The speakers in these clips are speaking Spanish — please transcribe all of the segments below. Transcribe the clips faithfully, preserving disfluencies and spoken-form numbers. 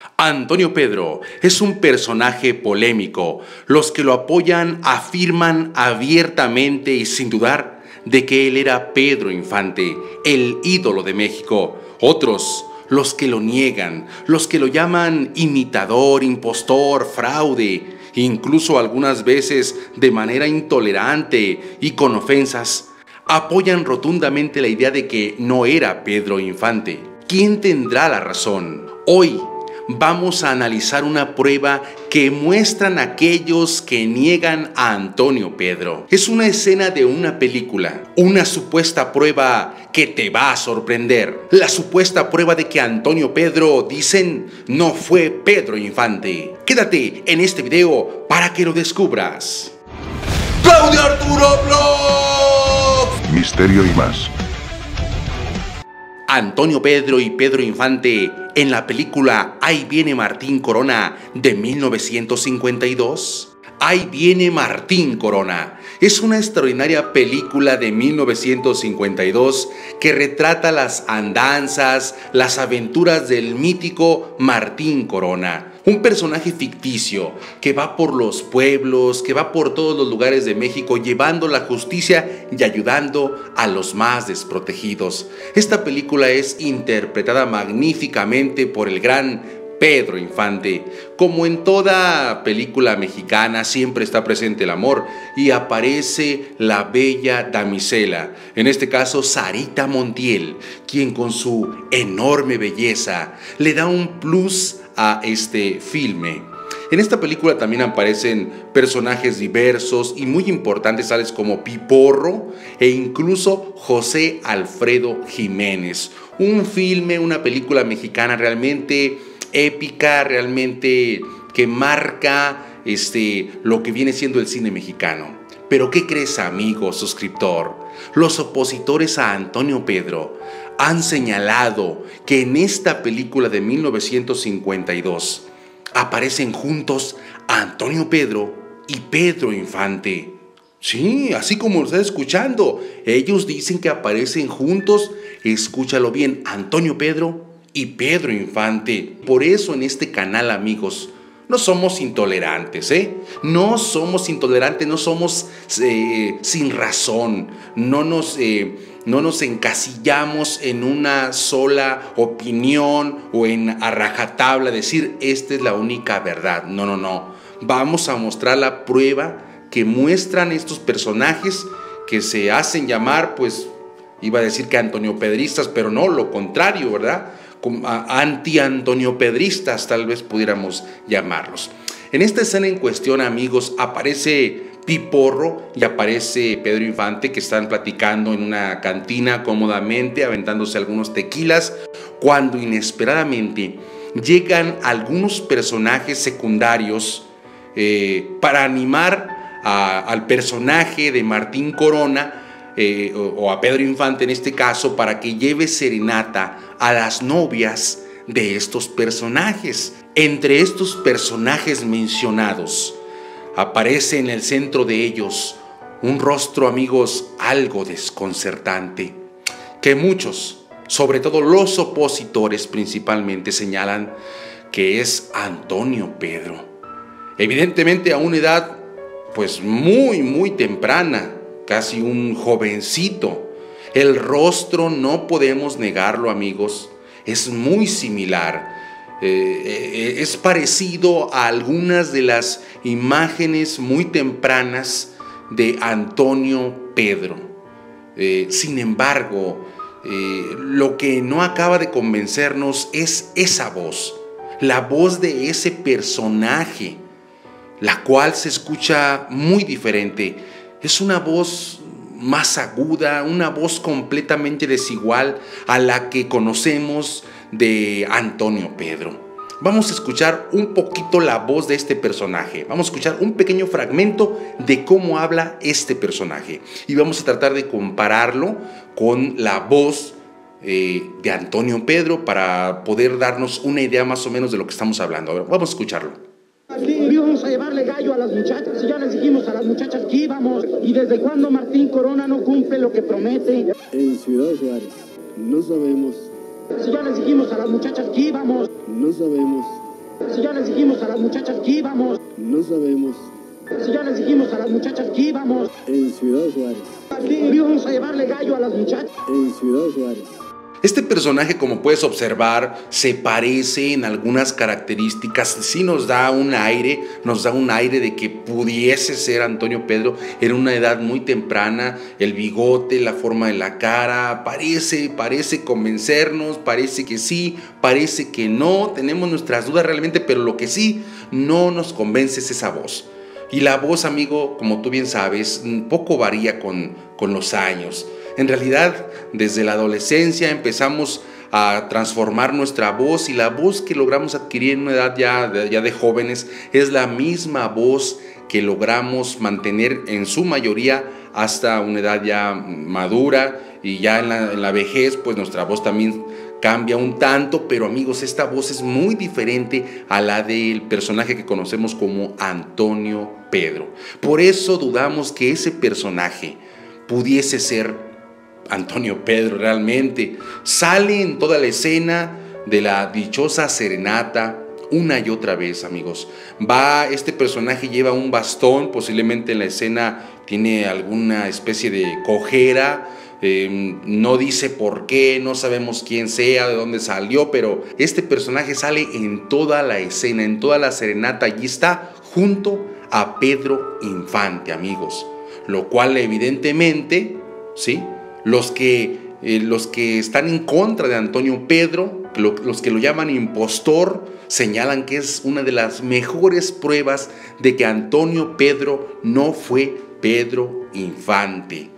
Antonio Pedro es un personaje polémico. Los que lo apoyan afirman abiertamente y sin dudar de que él era Pedro Infante, el ídolo de México. Otros, los que lo niegan, los que lo llaman imitador, impostor, fraude, incluso algunas veces de manera intolerante y con ofensas, apoyan rotundamente la idea de que no era Pedro Infante. ¿Quién tendrá la razón? Hoy vamos a analizar una prueba que muestran aquellos que niegan a Antonio Pedro. Es una escena de una película, una supuesta prueba que te va a sorprender. La supuesta prueba de que Antonio Pedro, dicen, no fue Pedro Infante. Quédate en este video para que lo descubras. ¡Claudio Arturo Vlogs! Misterio y más. Antonio Pedro y Pedro Infante en la película Ahí viene Martín Corona de mil novecientos cincuenta y dos. Ahí viene Martín Corona es una extraordinaria película de mil novecientos cincuenta y dos que retrata las andanzas, las aventuras del mítico Martín Corona, un personaje ficticio que va por los pueblos, que va por todos los lugares de México llevando la justicia y ayudando a los más desprotegidos. Esta película es interpretada magníficamente por el gran Pedro Infante. Como en toda película mexicana, siempre está presente el amor y aparece la bella damisela, en este caso Sarita Montiel, quien con su enorme belleza le da un plus a este filme. En esta película también aparecen personajes diversos y muy importantes, tales como Piporro e incluso José Alfredo Jiménez. Un filme, una película mexicana realmente épica, realmente que marca este, lo que viene siendo el cine mexicano. Pero ¿qué crees, amigo suscriptor? Los opositores a Antonio Pedro han señalado que en esta película de mil novecientos cincuenta y dos aparecen juntos Antonio Pedro y Pedro Infante. Sí, así como lo estás escuchando, ellos dicen que aparecen juntos, escúchalo bien, Antonio Pedro y Pedro Infante. Por eso en este canal, amigos, no somos intolerantes, ¿eh? No somos intolerantes, no somos eh, sin razón, no nos, eh, no nos encasillamos en una sola opinión o en a rajatabla decir esta es la única verdad. No, no, no. Vamos a mostrar la prueba que muestran estos personajes que se hacen llamar, pues, iba a decir que Antonio Pedristas, pero no, lo contrario, ¿verdad? Anti-Antonio Pedristas, tal vez pudiéramos llamarlos. En esta escena en cuestión, amigos, aparece Piporro y aparece Pedro Infante, que están platicando en una cantina cómodamente, aventándose algunos tequilas, cuando inesperadamente llegan algunos personajes secundarios eh, para animar a, al personaje de Martín Corona, Eh, o, o a Pedro Infante en este caso, para que lleve serenata a las novias de estos personajes. Entre estos personajes mencionados aparece en el centro de ellos un rostro, amigos, algo desconcertante, que muchos, sobre todo los opositores principalmente, señalan que es Antonio Pedro. Evidentemente a una edad pues muy muy temprana, casi un jovencito. El rostro, no podemos negarlo, amigos, es muy similar. Eh, eh, es parecido a algunas de las imágenes muy tempranas de Antonio Pedro. Eh, sin embargo, eh, lo que no acaba de convencernos es esa voz, la voz de ese personaje, la cual se escucha muy diferente. Es una voz más aguda, una voz completamente desigual a la que conocemos de Antonio Pedro. Vamos a escuchar un poquito la voz de este personaje. Vamos a escuchar un pequeño fragmento de cómo habla este personaje. Y vamos a tratar de compararlo con la voz eh, de Antonio Pedro para poder darnos una idea más o menos de lo que estamos hablando. A ver, vamos a escucharlo. Íbamos a llevarle gallo a las muchachas y ya les dijimos a las muchachas que íbamos. ¿Y desde cuándo Martín Corona no cumple lo que promete? En Ciudad Juárez, no sabemos. Si ya les dijimos a las muchachas que íbamos. No sabemos. Si ya les dijimos a las muchachas que íbamos. No sabemos. Si ya les dijimos a las muchachas que íbamos. En Ciudad Juárez. Aquí íbamos a llevarle gallo a las muchachas. En Ciudad Juárez. Este personaje, como puedes observar, se parece en algunas características, sí nos da un aire, nos da un aire de que pudiese ser Antonio Pedro en una edad muy temprana, el bigote, la forma de la cara, parece, parece convencernos, parece que sí, parece que no, tenemos nuestras dudas realmente, pero lo que sí no nos convence es esa voz. Y la voz, amigo, como tú bien sabes, poco varía con, con los años. En realidad, desde la adolescencia empezamos a transformar nuestra voz y la voz que logramos adquirir en una edad ya de, ya de jóvenes es la misma voz que logramos mantener en su mayoría hasta una edad ya madura, y ya en la, en la vejez pues nuestra voz también cambia un tanto, pero amigos, esta voz es muy diferente a la del personaje que conocemos como Antonio Pedro. Por eso dudamos que ese personaje pudiese ser Antonio Pedro realmente. Sale en toda la escena de la dichosa serenata una y otra vez, amigos. Va, este personaje lleva un bastón, posiblemente en la escena tiene alguna especie de cojera, eh, no dice por qué, no sabemos quién sea, de dónde salió, pero este personaje sale en toda la escena, en toda la serenata, y está junto a Pedro Infante, amigos, lo cual evidentemente, ¿sí?, Los que, eh, los que están en contra de Antonio Pedro, lo, los que lo llaman impostor, señalan que es una de las mejores pruebas de que Antonio Pedro no fue Pedro Infante.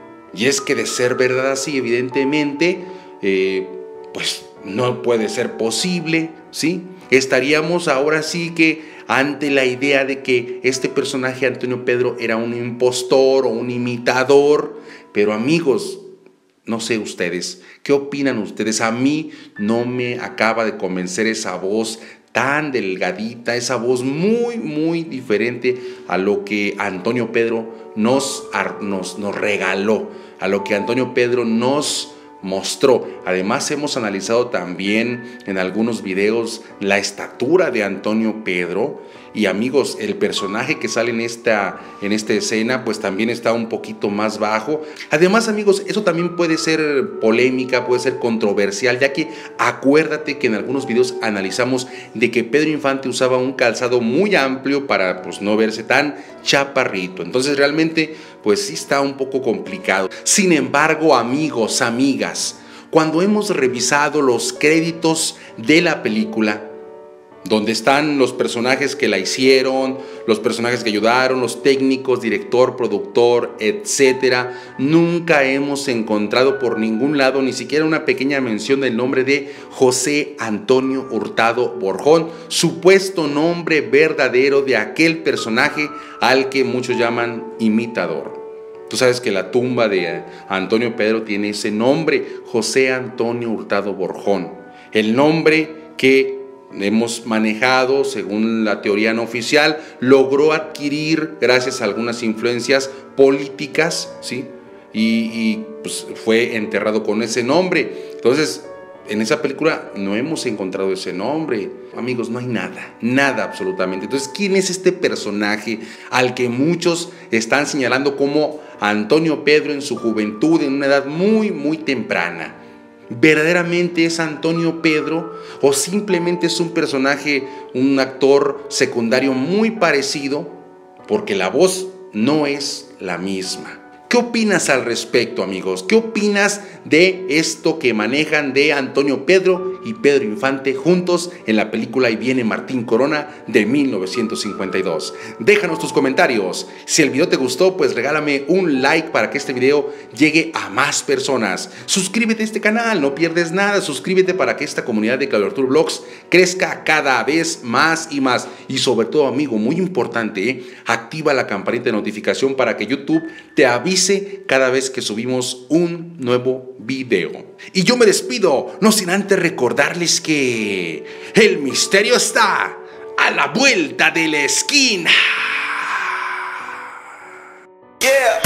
Y es que de ser verdad así, evidentemente, eh, pues no puede ser posible, ¿sí? Estaríamos ahora sí que ante la idea de que este personaje Antonio Pedro era un impostor o un imitador. Pero amigos, no sé ustedes, ¿qué opinan ustedes? A mí no me acaba de convencer esa voz tan delgadita, esa voz muy, muy diferente a lo que Antonio Pedro nos, nos, nos regaló, a lo que Antonio Pedro nos mostró. Además, hemos analizado también en algunos videos la estatura de Antonio Pedro. Y amigos, el personaje que sale en esta, en esta escena pues también está un poquito más bajo. Además, amigos, eso también puede ser polémica, puede ser controversial, ya que acuérdate que en algunos videos analizamos de que Pedro Infante usaba un calzado muy amplio para pues no verse tan chaparrito. Entonces realmente pues sí está un poco complicado. Sin embargo, amigos, amigas, cuando hemos revisado los créditos de la película, donde están los personajes que la hicieron, los personajes que ayudaron, los técnicos, director, productor, etcétera, nunca hemos encontrado por ningún lado ni siquiera una pequeña mención del nombre de José Antonio Hurtado Borjón, supuesto nombre verdadero de aquel personaje al que muchos llaman imitador. Tú sabes que la tumba de Antonio Pedro tiene ese nombre, José Antonio Hurtado Borjón, el nombre que hemos manejado, según la teoría no oficial, logró adquirir gracias a algunas influencias políticas, ¿sí? Y, y pues fue enterrado con ese nombre. Entonces, en esa película no hemos encontrado ese nombre. Amigos, no hay nada, nada absolutamente. Entonces, ¿quién es este personaje al que muchos están señalando como Antonio Pedro en su juventud, en una edad muy, muy temprana? ¿Verdaderamente es Antonio Pedro o simplemente es un personaje, un actor secundario muy parecido, porque la voz no es la misma? ¿Qué opinas al respecto, amigos? ¿Qué opinas de esto que manejan de Antonio Pedro y Pedro Infante juntos en la película Ahí viene Martín Corona de mil novecientos cincuenta y dos? Déjanos tus comentarios. Si el video te gustó, pues regálame un like para que este video llegue a más personas. Suscríbete a este canal, no pierdes nada. Suscríbete para que esta comunidad de Claudio Arturo Vlogs crezca cada vez más y más. Y sobre todo, amigo, muy importante, ¿eh? activa la campanita de notificación para que YouTube te avise cada vez que subimos un nuevo video. Y yo me despido, no sin antes recordarles que el misterio está a la vuelta de la esquina. Yeah.